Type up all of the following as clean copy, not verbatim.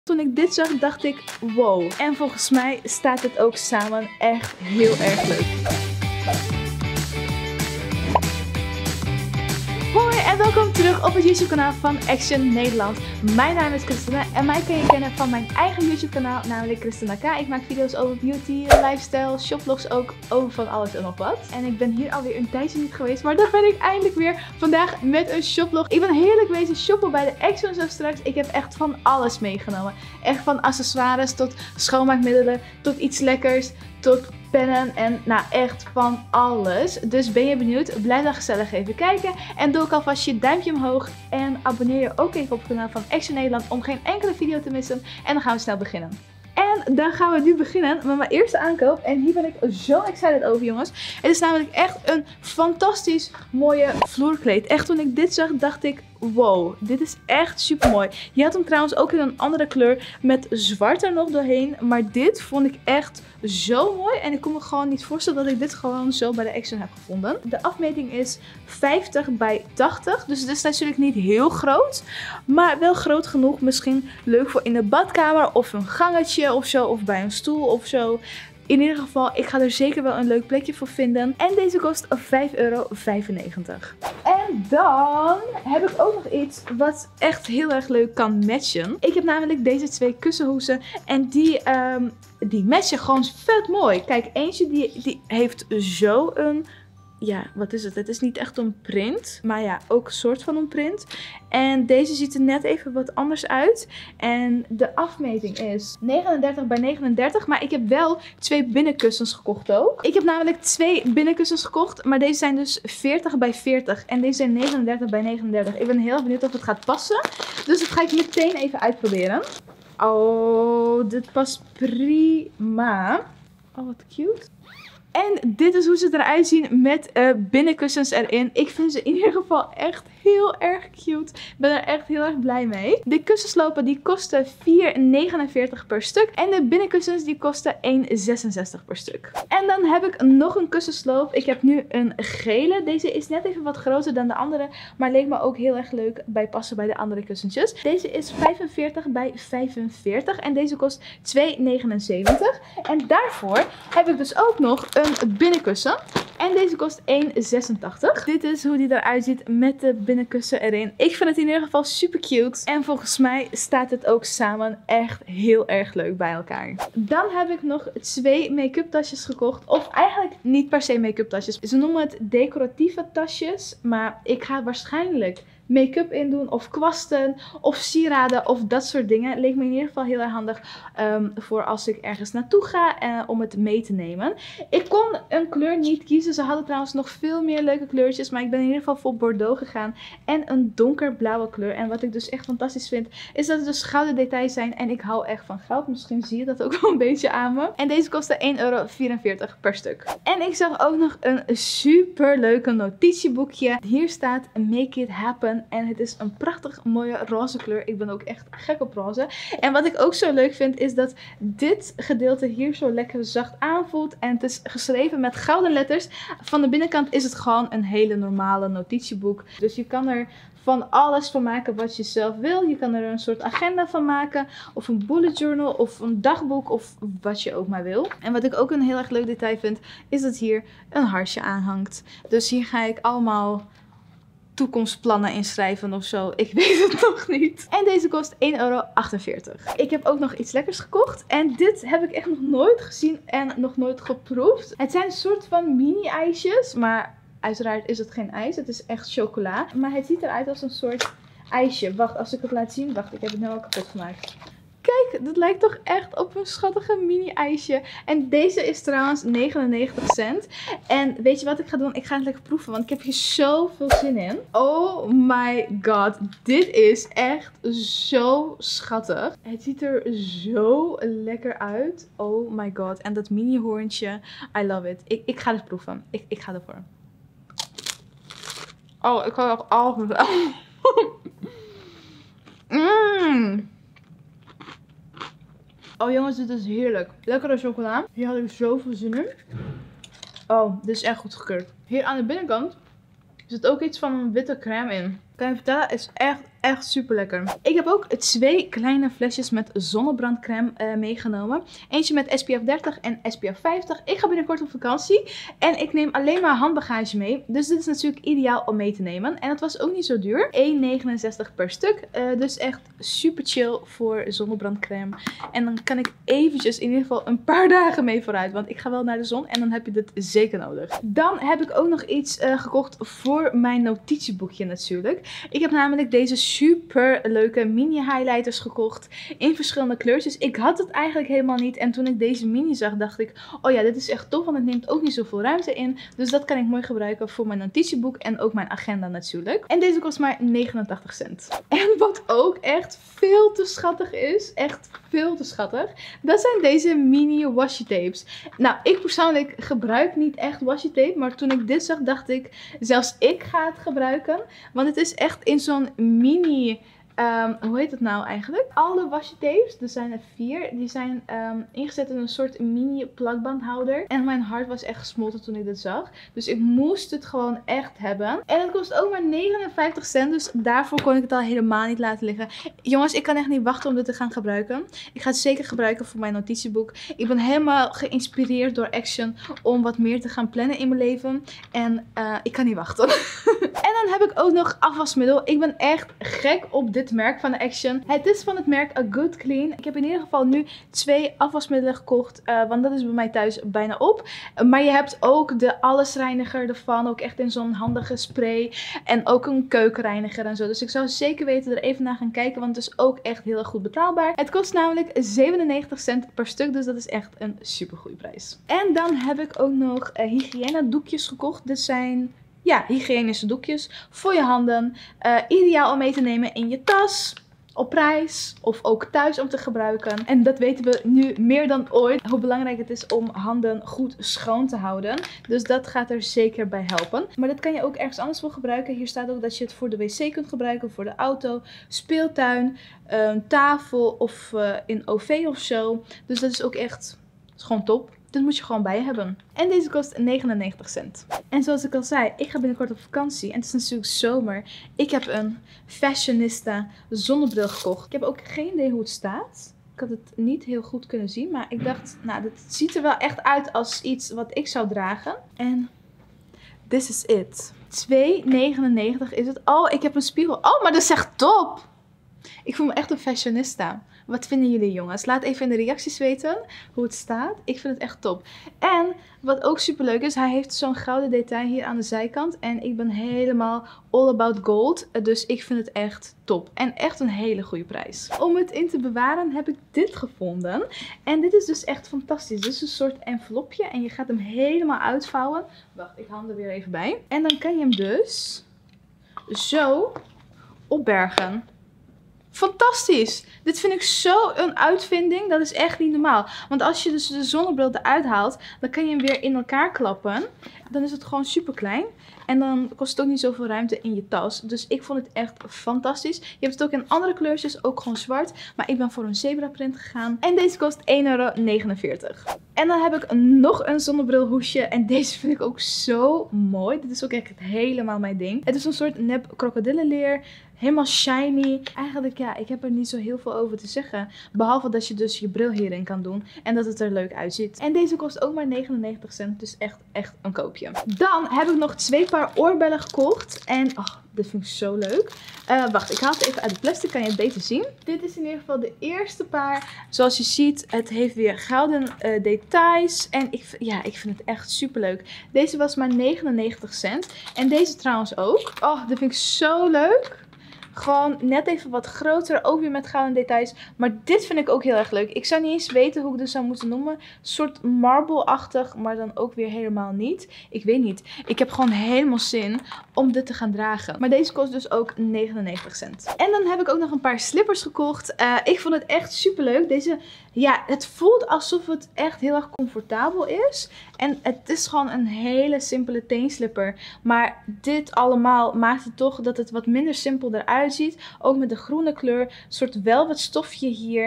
Toen ik dit zag, dacht ik, wow. En volgens mij staat het ook samen echt heel erg leuk. Hoi en welkom terug op het YouTube kanaal van Action Nederland. Mijn naam is Christina en mij kun je kennen van mijn eigen YouTube kanaal, namelijk Christina K. Ik maak video's over beauty, lifestyle, shopvlogs ook, over van alles en nog wat. En ik ben hier alweer een tijdje niet geweest, maar daar ben ik eindelijk weer vandaag met een shopvlog. Ik ben heerlijk wezen shoppen bij de Action zo straks. Ik heb echt van alles meegenomen. Echt van accessoires tot schoonmaakmiddelen, tot iets lekkers, tot pennen en nou echt van alles. Dus ben je benieuwd? Blijf dan gezellig even kijken. En doe ook alvast je duimpje omhoog. En abonneer je ook even op het kanaal van Action Nederland om geen enkele video te missen. En dan gaan we snel beginnen. En dan gaan we nu beginnen met mijn eerste aankoop. En hier ben ik zo excited over, jongens. Het is namelijk echt een fantastisch mooie vloerkleed. Echt, toen ik dit zag, dacht ik, wow, dit is echt super mooi. Je had hem trouwens ook in een andere kleur met zwart er nog doorheen. Maar dit vond ik echt zo mooi. En ik kon me gewoon niet voorstellen dat ik dit gewoon zo bij de Action heb gevonden. De afmeting is 50 bij 80. Dus het is natuurlijk niet heel groot. Maar wel groot genoeg. Misschien leuk voor in de badkamer of een gangetje of zo. Of bij een stoel of zo. In ieder geval, ik ga er zeker wel een leuk plekje voor vinden. En deze kost €5,95. En dan heb ik ook nog iets wat echt heel erg leuk kan matchen. Ik heb namelijk deze twee kussenhoesen. En die matchen gewoon vet mooi. Kijk, eentje die heeft zo een... Ja, wat is het? Het is niet echt een print. Maar ja, ook een soort van een print. En deze ziet er net even wat anders uit. En de afmeting is 39 bij 39. Maar ik heb wel twee binnenkussens gekocht ook. Ik heb namelijk twee binnenkussens gekocht. Maar deze zijn dus 40 bij 40. En deze zijn 39 bij 39. Ik ben heel erg benieuwd of het gaat passen. Dus dat ga ik meteen even uitproberen. Oh, dit past prima. Oh, wat cute. En dit is hoe ze eruit zien met binnenkussens erin. Ik vind ze in ieder geval echt heel erg cute. Ik ben er echt heel erg blij mee. De kussenslopen die kosten €4,49 per stuk. En de binnenkussens die kosten €1,66 per stuk. En dan heb ik nog een kussensloop. Ik heb nu een gele. Deze is net even wat groter dan de andere. Maar leek me ook heel erg leuk bij passen bij de andere kussentjes. Deze is 45 bij 45. En deze kost €2,79. En daarvoor heb ik dus ook nog een binnenkussen. En deze kost €1,86. Dit is hoe die eruit ziet met de binnenkussen erin. Ik vind het in ieder geval super cute. En volgens mij staat het ook samen echt heel erg leuk bij elkaar. Dan heb ik nog twee make-up tasjes gekocht. Of eigenlijk niet per se make-up tasjes. Ze noemen het decoratieve tasjes. Maar ik ga waarschijnlijk make-up in doen of kwasten of sieraden of dat soort dingen. Leek me in ieder geval heel erg handig voor als ik ergens naartoe ga om het mee te nemen. Ik kon een kleur niet kiezen. Ze hadden trouwens nog veel meer leuke kleurtjes, maar ik ben in ieder geval voor Bordeaux gegaan en een donkerblauwe kleur. En wat ik dus echt fantastisch vind is dat het dus gouden details zijn en ik hou echt van goud. Misschien zie je dat ook wel een beetje aan me. En deze kostte €1,44 per stuk. En ik zag ook nog een super leuke notitieboekje. Hier staat Make It Happen. En het is een prachtig mooie roze kleur. Ik ben ook echt gek op roze. En wat ik ook zo leuk vind is dat dit gedeelte hier zo lekker zacht aanvoelt. En het is geschreven met gouden letters. Van de binnenkant is het gewoon een hele normale notitieboek. Dus je kan er van alles van maken wat je zelf wil. Je kan er een soort agenda van maken. Of een bullet journal. Of een dagboek. Of wat je ook maar wil. En wat ik ook een heel erg leuk detail vind. Is dat hier een hartje aan hangt. Dus hier ga ik allemaal toekomstplannen inschrijven of zo. Ik weet het nog niet. En deze kost €1,48. Ik heb ook nog iets lekkers gekocht. En dit heb ik echt nog nooit gezien en nog nooit geproefd. Het zijn een soort van mini-ijsjes. Maar uiteraard is het geen ijs. Het is echt chocola. Maar het ziet eruit als een soort ijsje. Wacht, als ik het laat zien. Wacht, ik heb het nu al kapot gemaakt. Kijk, dit lijkt toch echt op een schattige mini-ijsje. En deze is trouwens 99 cent. En weet je wat ik ga doen? Ik ga het lekker proeven, want ik heb hier zoveel zin in. Oh my god, dit is echt zo schattig. Het ziet er zo lekker uit. Oh my god. En dat mini-hoorntje, I love it. Ik ga het proeven. Ik ga ervoor. Oh, ik kan ook alles met. Oh jongens, dit is heerlijk. Lekkere chocola. Hier had ik zoveel zin in. Oh, dit is echt goed gekeurd. Hier aan de binnenkant zit ook iets van een witte crème in. Kan je vertellen, het is echt echt super lekker. Ik heb ook 2 kleine flesjes met zonnebrandcrème meegenomen. Eentje met SPF 30 en SPF 50. Ik ga binnenkort op vakantie en ik neem alleen maar handbagage mee. Dus dit is natuurlijk ideaal om mee te nemen. En het was ook niet zo duur. 1,69 per stuk. Dus echt super chill voor zonnebrandcrème. En dan kan ik eventjes in ieder geval een paar dagen mee vooruit. Want ik ga wel naar de zon en dan heb je dit zeker nodig. Dan heb ik ook nog iets gekocht voor mijn notitieboekje natuurlijk. Ik heb namelijk deze super leuke mini highlighters gekocht in verschillende kleurtjes. Ik had het eigenlijk helemaal niet. En toen ik deze mini zag dacht ik, oh ja, dit is echt tof. Want het neemt ook niet zoveel ruimte in. Dus dat kan ik mooi gebruiken voor mijn notitieboek en ook mijn agenda natuurlijk. En deze kost maar 89 cent. En wat ook echt veel te schattig is, echt veel te schattig, dat zijn deze mini washi tapes. Nou, ik persoonlijk gebruik niet echt washi tape, maar toen ik dit zag dacht ik, zelfs ik ga het gebruiken. Want het is echt in zo'n mini... hoe heet het nou eigenlijk? Alle washi tapes, er zijn er 4, die zijn ingezet in een soort mini plakbandhouder. En mijn hart was echt gesmolten toen ik dit zag. Dus ik moest het gewoon echt hebben. En het kost ook maar 59 cent, dus daarvoor kon ik het al helemaal niet laten liggen. Jongens, ik kan echt niet wachten om dit te gaan gebruiken. Ik ga het zeker gebruiken voor mijn notitieboek. Ik ben helemaal geïnspireerd door Action om wat meer te gaan plannen in mijn leven. En ik kan niet wachten. En dan heb ik ook nog afwasmiddel. Ik ben echt gek op dit merk van Action. Het is van het merk A Good Clean. Ik heb in ieder geval nu 2 afwasmiddelen gekocht. Want dat is bij mij thuis bijna op. Maar je hebt ook de allesreiniger ervan. Ook echt in zo'n handige spray. En ook een keukenreiniger en zo. Dus ik zou zeker weten er even naar gaan kijken. Want het is ook echt heel erg goed betaalbaar. Het kost namelijk 97 cent per stuk. Dus dat is echt een super goede prijs. En dan heb ik ook nog hygiëne doekjes gekocht. Dit zijn... ja, hygiënische doekjes voor je handen. Ideaal om mee te nemen in je tas, op reis of ook thuis om te gebruiken. En dat weten we nu meer dan ooit. Hoe belangrijk het is om handen goed schoon te houden. Dus dat gaat er zeker bij helpen. Maar dat kan je ook ergens anders voor gebruiken. Hier staat ook dat je het voor de wc kunt gebruiken, voor de auto, speeltuin, tafel of in OV of zo. Dus dat is ook echt gewoon top. Dit moet je gewoon bij hebben. En deze kost 99 cent. En zoals ik al zei, ik ga binnenkort op vakantie. En het is natuurlijk zomer. Ik heb een Fashionista zonnebril gekocht. Ik heb ook geen idee hoe het staat. Ik had het niet heel goed kunnen zien. Maar ik dacht, nou, dit ziet er wel echt uit als iets wat ik zou dragen. En this is it. 2,99 is het. Oh, ik heb een spiegel. Oh, maar dat is echt top. Ik voel me echt een fashionista. Wat vinden jullie, jongens? Laat even in de reacties weten hoe het staat. Ik vind het echt top. En wat ook super leuk is, hij heeft zo'n gouden detail hier aan de zijkant. En ik ben helemaal all about gold. Dus ik vind het echt top. En echt een hele goede prijs. Om het in te bewaren heb ik dit gevonden. En dit is dus echt fantastisch. Dit is een soort envelopje. En je gaat hem helemaal uitvouwen. Wacht, ik haal hem er weer even bij. En dan kan je hem dus zo opbergen. Fantastisch! Dit vind ik zo een uitvinding. Dat is echt niet normaal. Want als je dus de zonnebril eruit haalt, dan kan je hem weer in elkaar klappen. Dan is het gewoon super klein. En dan kost het ook niet zoveel ruimte in je tas. Dus ik vond het echt fantastisch. Je hebt het ook in andere kleurtjes, ook gewoon zwart. Maar ik ben voor een zebra print gegaan. En deze kost 1,49 euro. En dan heb ik nog een zonnebrilhoesje. En deze vind ik ook zo mooi. Dit is ook echt helemaal mijn ding. Het is een soort nep krokodillenleer. Helemaal shiny. Eigenlijk ja, ik heb er niet zo heel veel over te zeggen. Behalve dat je dus je bril hierin kan doen. En dat het er leuk uitziet. En deze kost ook maar 99 cent. Dus echt een koopje. Dan heb ik nog 2 paar oorbellen gekocht. En dit vind ik zo leuk. Wacht, ik haal het even uit de plastic. Kan je het beter zien. Dit is in ieder geval de eerste paar. Zoals je ziet, het heeft weer gouden details. En ik vind het echt super leuk. Deze was maar 99 cent. En deze trouwens ook. Oh, dit vind ik zo leuk. Gewoon net even wat groter, ook weer met gouden details. Maar dit vind ik ook heel erg leuk. Ik zou niet eens weten hoe ik dit zou moeten noemen. Een soort marble-achtig, maar dan ook weer helemaal niet. Ik weet niet. Ik heb gewoon helemaal zin om dit te gaan dragen. Maar deze kost dus ook 99 cent. En dan heb ik ook nog een paar slippers gekocht. Ik vond het echt super leuk. Deze, ja, het voelt alsof het echt heel erg comfortabel is. En het is gewoon een hele simpele teenslipper. Maar dit allemaal maakt het toch dat het wat minder simpel eruit ziet. Ook met de groene kleur. Een soort velvet stofje hier.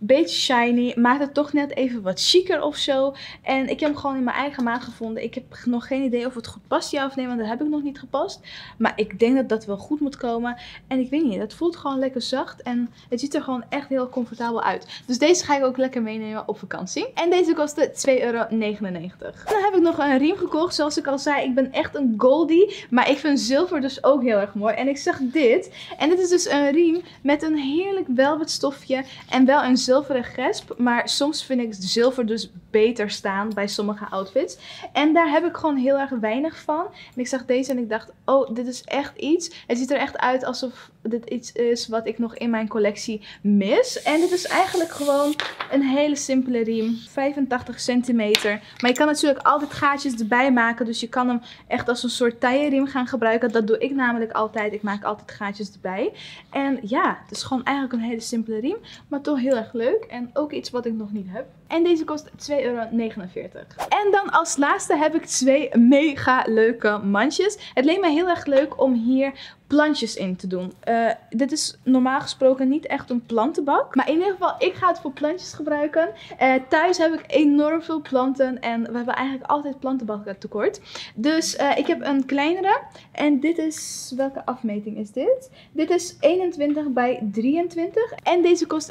beetje shiny. Maakt het toch net even wat chiquer of zo. En ik heb hem gewoon in mijn eigen maat gevonden. Ik heb nog geen idee of het goed past, ja of nee. Want dat heb ik nog niet gepast. Maar ik denk dat dat wel goed moet komen. En ik weet niet, het voelt gewoon lekker zacht. En het ziet er gewoon echt heel comfortabel uit. Dus deze ga ik ook lekker meenemen op vakantie. En deze kostte €2,99. Dan heb ik nog een riem gekocht. Zoals ik al zei, ik ben echt een goldie. Maar ik vind zilver dus ook heel erg mooi. En ik zag dit. En dit is dus een riem met een heerlijk velvet stofje. En wel een zilveren gesp. Maar soms vind ik zilver dus beter staan bij sommige outfits. En daar heb ik gewoon heel erg weinig van. En ik zag deze en ik dacht, oh, dit is echt iets. Het ziet er echt uit alsof dit iets is wat ik nog in mijn collectie mis. En dit is eigenlijk gewoon een hele simpele riem. 85 centimeter. Maar je kan natuurlijk altijd gaatjes erbij maken. Dus je kan hem echt als een soort tailleriem gaan gebruiken. Dat doe ik namelijk altijd. Ik maak altijd gaatjes erbij. En ja, het is gewoon eigenlijk een hele simpele riem. Maar toch heel erg leuk. En ook iets wat ik nog niet heb. En deze kost €2,49. En dan als laatste heb ik 2 mega leuke mandjes. Het leek mij heel erg leuk om hier plantjes in te doen. Dit is normaal gesproken niet echt een plantenbak. Maar in ieder geval, ik ga het voor plantjes gebruiken. Thuis heb ik enorm veel planten. En we hebben eigenlijk altijd plantenbakken tekort. Dus ik heb een kleinere. En dit is... Welke afmeting is dit? Dit is 21 bij 23. En deze kost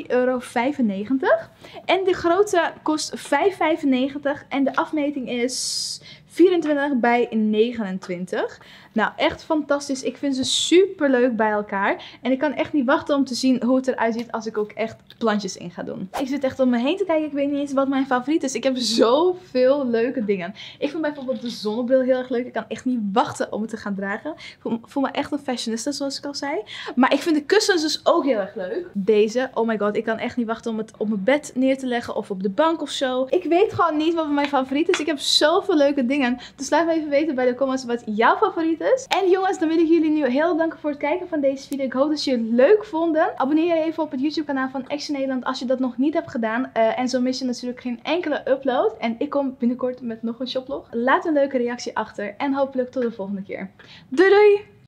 €3,95. En de grote kost €5,95. En de afmeting is 24 bij 29. Nou, echt fantastisch. Ik vind ze super leuk bij elkaar. En ik kan echt niet wachten om te zien hoe het eruit ziet als ik ook echt plantjes in ga doen. Ik zit echt om me heen te kijken. Ik weet niet eens wat mijn favoriet is. Ik heb zoveel leuke dingen. Ik vind bijvoorbeeld de zonnebril heel erg leuk. Ik kan echt niet wachten om het te gaan dragen. Ik voel me echt een fashionista, zoals ik al zei. Maar ik vind de kussens dus ook heel erg leuk. Deze, oh my god. Ik kan echt niet wachten om het op mijn bed neer te leggen of op de bank of zo. Ik weet gewoon niet wat mijn favoriet is. Ik heb zoveel leuke dingen. Dus laat me even weten bij de comments wat jouw favoriet is. En jongens, dan wil ik jullie nu heel danken voor het kijken van deze video. Ik hoop dat jullie het leuk vonden. Abonneer je even op het YouTube kanaal van Action Nederland als je dat nog niet hebt gedaan. En zo mis je natuurlijk geen enkele upload. En ik kom binnenkort met nog een shoplog. Laat een leuke reactie achter. En hopelijk tot de volgende keer. Doei doei!